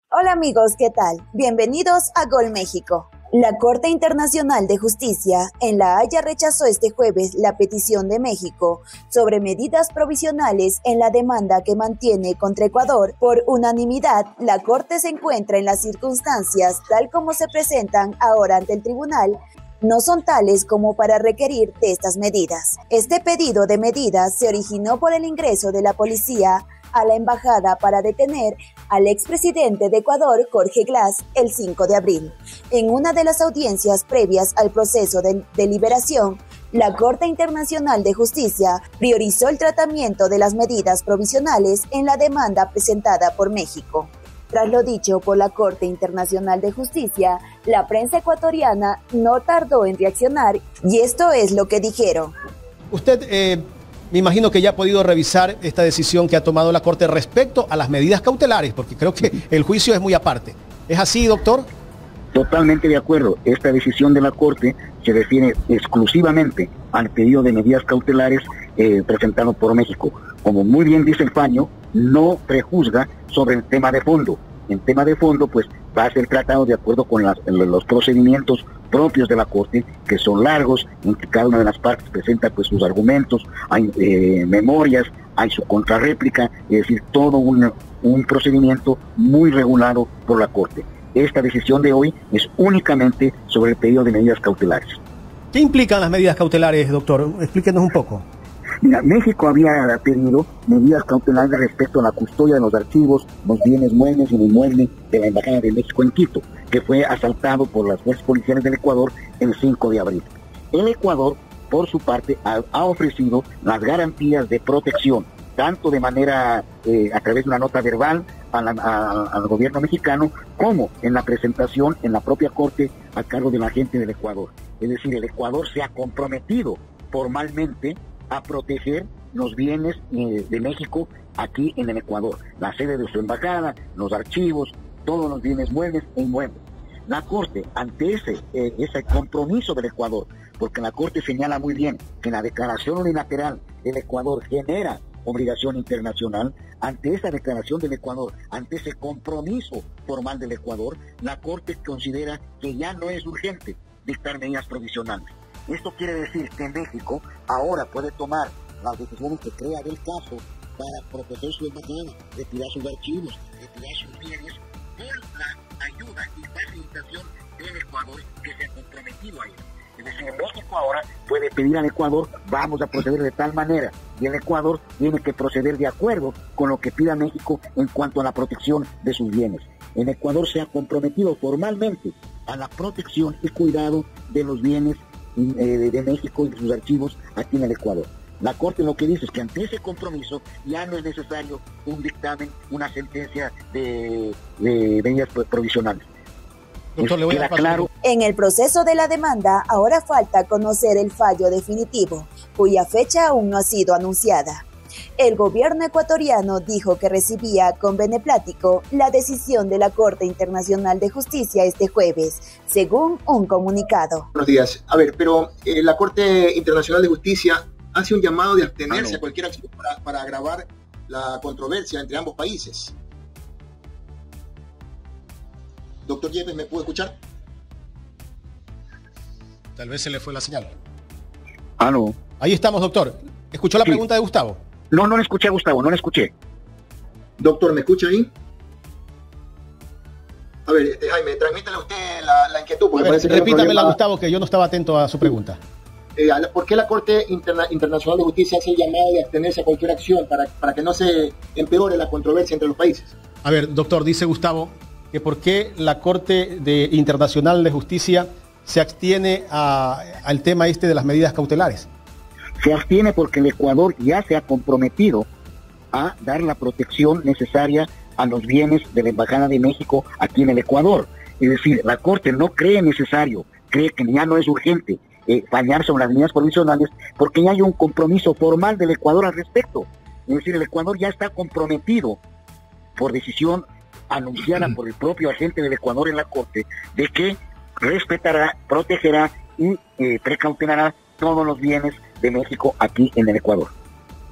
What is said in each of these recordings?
Hola amigos, ¿qué tal? Bienvenidos a Gol México. La Corte Internacional de Justicia en La Haya rechazó este jueves la petición de México sobre medidas provisionales en la demanda que mantiene contra Ecuador. Por unanimidad, la Corte se encuentra en las circunstancias tal como se presentan ahora ante el tribunal, no son tales como para requerir de estas medidas. Este pedido de medidas se originó por el ingreso de la policía a la embajada para detener al expresidente de Ecuador, Jorge Glass, el 5 de abril. En una de las audiencias previas al proceso de deliberación, la Corte Internacional de Justicia priorizó el tratamiento de las medidas provisionales en la demanda presentada por México. Tras lo dicho por la Corte Internacional de Justicia, la prensa ecuatoriana no tardó en reaccionar y esto es lo que dijeron. Usted, me imagino que ya ha podido revisar esta decisión que ha tomado la Corte respecto a las medidas cautelares, porque creo que el juicio es muy aparte. ¿Es así, doctor? Totalmente de acuerdo. Esta decisión de la Corte se refiere exclusivamente al pedido de medidas cautelares presentado por México. Como muy bien dice el fallo, no prejuzga sobre el tema de fondo. En tema de fondo, pues va a ser tratado de acuerdo con los procedimientos propios de la Corte, que son largos, en que cada una de las partes presenta pues sus argumentos, hay memorias, hay su contrarréplica, es decir, todo un procedimiento muy regulado por la Corte. Esta decisión de hoy es únicamente sobre el pedido de medidas cautelares. ¿Qué implican las medidas cautelares, doctor? Explíquenos un poco. Mira, México había pedido medidas cautelares respecto a la custodia de los archivos, los bienes muebles y inmuebles de la Embajada de México en Quito, que fue asaltado por las fuerzas policiales del Ecuador el 5 de abril. El Ecuador, por su parte, ha ofrecido las garantías de protección, tanto de manera a través de una nota verbal al gobierno mexicano, como en la presentación en la propia Corte a cargo del agente del Ecuador. Es decir, el Ecuador se ha comprometido formalmente a proteger los bienes de México aquí en el Ecuador, la sede de su embajada, los archivos, todos los bienes muebles e inmuebles. La Corte, ante ese compromiso del Ecuador, porque la Corte señala muy bien que en la declaración unilateral el Ecuador genera obligación internacional, ante esa declaración del Ecuador, ante ese compromiso formal del Ecuador, la Corte considera que ya no es urgente dictar medidas provisionales. Esto quiere decir que México ahora puede tomar las decisiones que crea del caso para proteger su embajada, retirar sus archivos, retirar sus bienes, por la ayuda y facilitación del Ecuador que se ha comprometido a ello. Es decir, México ahora puede pedir al Ecuador, vamos a proceder de tal manera, y el Ecuador tiene que proceder de acuerdo con lo que pida México en cuanto a la protección de sus bienes. El Ecuador se ha comprometido formalmente a la protección y cuidado de los bienes de México y de sus archivos aquí en el Ecuador. La Corte lo que dice es que ante ese compromiso ya no es necesario un dictamen, una sentencia de medidas provisionales. Doctor, le voy a claro. En el proceso de la demanda, ahora falta conocer el fallo definitivo, cuya fecha aún no ha sido anunciada. El gobierno ecuatoriano dijo que recibía con beneplácito la decisión de la Corte Internacional de Justicia este jueves, según un comunicado. Buenos días. A ver, pero la Corte Internacional de Justicia hace un llamado de abstenerse a cualquier acción para agravar la controversia entre ambos países. Doctor Yepes, ¿me puede escuchar? Tal vez se le fue la señal. ¿Aló? Ahí estamos, doctor. ¿Escuchó la Sí. pregunta de Gustavo? No le escuché a Gustavo, no le escuché. Doctor, ¿me escucha ahí? A ver, Jaime, transmítale a usted la inquietud. Porque parece que hay un Repítamela, problema. Gustavo, que yo no estaba atento a su pregunta. ¿Por qué la Corte Internacional de Justicia hace el llamado de abstenerse a cualquier acción para que no se empeore la controversia entre los países? A ver, doctor, dice Gustavo que por qué la Corte Internacional de Justicia se abstiene al tema de las medidas cautelares. Se abstiene porque el Ecuador ya se ha comprometido a dar la protección necesaria a los bienes de la Embajada de México aquí en el Ecuador. Es decir, la Corte no cree necesario, cree que ya no es urgente fallar sobre las medidas provisionales porque ya hay un compromiso formal del Ecuador al respecto. Es decir, el Ecuador ya está comprometido por decisión anunciada por el propio agente del Ecuador en la Corte de que respetará, protegerá y precautelará todos los bienes de México aquí en el Ecuador.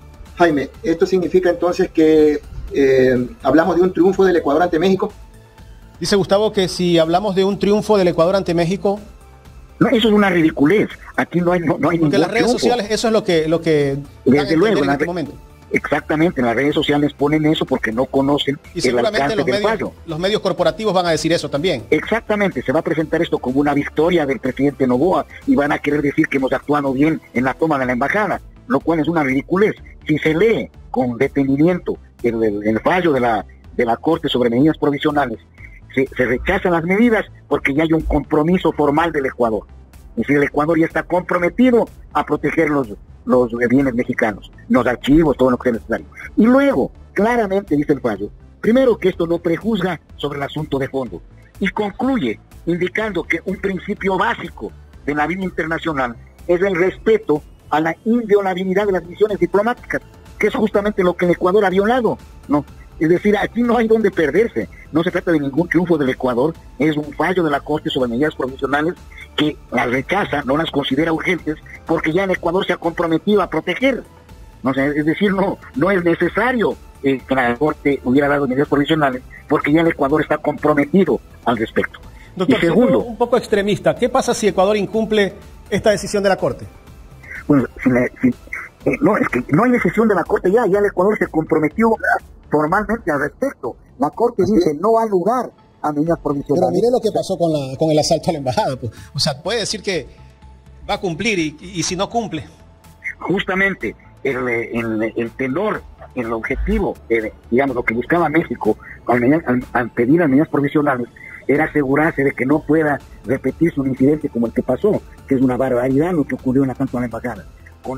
Jaime, ¿esto significa entonces que hablamos de un triunfo del Ecuador ante México? Dice Gustavo que si hablamos de un triunfo del Ecuador ante México... No, eso es una ridiculez. Aquí no hay porque ningún las redes triunfo. sociales, eso es lo que desde luego en este momento. Exactamente, en las redes sociales ponen eso porque no conocen y el alcance del fallo. Los medios corporativos van a decir eso también. Exactamente, se va a presentar esto como una victoria del presidente Noboa y van a querer decir que hemos actuado bien en la toma de la embajada, lo cual es una ridiculez. Si se lee con detenimiento el fallo de la Corte sobre medidas provisionales, se rechazan las medidas porque ya hay un compromiso formal del Ecuador. Es decir, el Ecuador ya está comprometido a proteger los bienes mexicanos, los archivos, todo lo que es necesario. Y luego, claramente dice el fallo, primero que esto no prejuzga sobre el asunto de fondo, y concluye indicando que un principio básico de la vida internacional es el respeto a la inviolabilidad de las misiones diplomáticas, que es justamente lo que el Ecuador ha violado, ¿no? Es decir, aquí no hay donde perderse, no se trata de ningún triunfo del Ecuador, es un fallo de la Corte sobre medidas provisionales que las rechaza, no las considera urgentes, porque ya el Ecuador se ha comprometido a proteger. No sé, es decir, no es necesario que la Corte hubiera dado medidas provisionales, porque ya el Ecuador está comprometido al respecto. Doctor, y segundo, un poco extremista, ¿qué pasa si Ecuador incumple esta decisión de la Corte? Bueno, no, es que no hay decisión de la Corte ya el Ecuador se comprometió formalmente al respecto. La Corte dice no ha lugar a medidas provisionales. Pero mire lo que pasó con el asalto a la embajada. Pues. O sea, puede decir que va a cumplir y si no cumple. Justamente el tenor, el objetivo, digamos, lo que buscaba México al pedir las medidas provisionales era asegurarse de que no pueda repetirse un incidente como el que pasó, que es una barbaridad lo que ocurrió en la asalto a la embajada. Con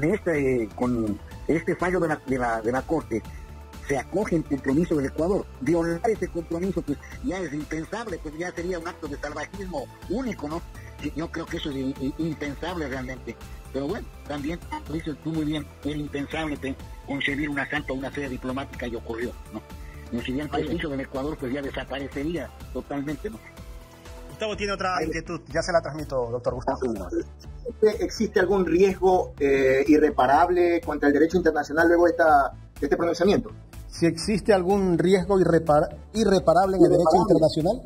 este fallo de la Corte se acoge el compromiso del Ecuador. Violar ese compromiso pues ya es impensable, pues ya sería un acto de salvajismo único, ¿no? Yo creo que eso es impensable realmente. Pero bueno, también, lo dices tú muy bien, es impensable concebir un asalto a una sede diplomática y ocurrió, ¿no? Y si bien el prestigio del Ecuador pues ya desaparecería totalmente, ¿no? Gustavo tiene otra inquietud, ya se la transmito, doctor Gustavo. ¿Existe algún riesgo irreparable contra el derecho internacional luego de este pronunciamiento? Si existe algún riesgo irreparable en el derecho internacional.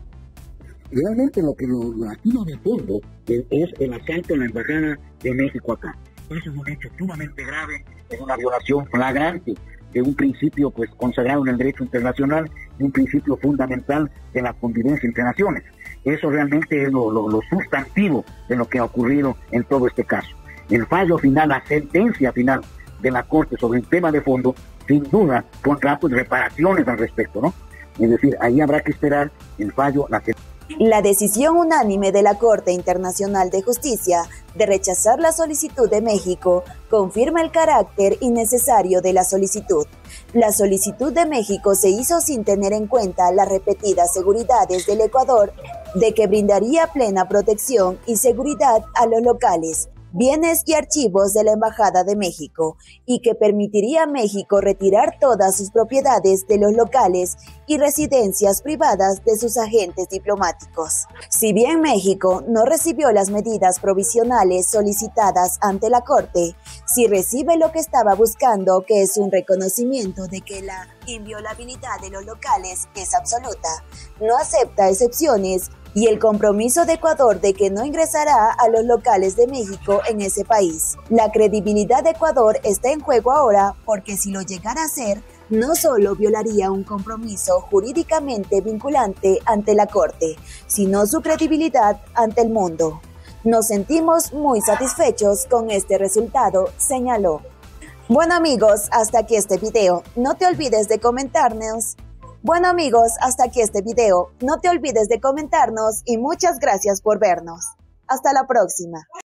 Realmente aquí lo de fondo es el asalto a la embajada de México acá. Eso es un hecho sumamente grave, es una violación flagrante de un principio pues consagrado en el derecho internacional y un principio fundamental de la convivencia entre naciones. Eso realmente es lo sustantivo de lo que ha ocurrido en todo este caso. El fallo final, la sentencia final de la Corte sobre el tema de fondo, sin duda pondrá pues reparaciones al respecto, ¿no? Es decir, ahí habrá que esperar el fallo, La decisión unánime de la Corte Internacional de Justicia de rechazar la solicitud de México confirma el carácter innecesario de la solicitud. La solicitud de México se hizo sin tener en cuenta las repetidas seguridades del Ecuador de que brindaría plena protección y seguridad a los locales, bienes y archivos de la Embajada de México y que permitiría a México retirar todas sus propiedades de los locales y residencias privadas de sus agentes diplomáticos. Si bien México no recibió las medidas provisionales solicitadas ante la Corte, sí recibe lo que estaba buscando, que es un reconocimiento de que la inviolabilidad de los locales es absoluta, no acepta excepciones y el compromiso de Ecuador de que no ingresará a los locales de México en ese país. La credibilidad de Ecuador está en juego ahora porque si lo llegara a hacer, no solo violaría un compromiso jurídicamente vinculante ante la Corte, sino su credibilidad ante el mundo. Nos sentimos muy satisfechos con este resultado, señaló. Bueno amigos, hasta aquí este video. No te olvides de comentarnos. Bueno amigos, hasta aquí este video. No te olvides de comentarnos y muchas gracias por vernos. Hasta la próxima.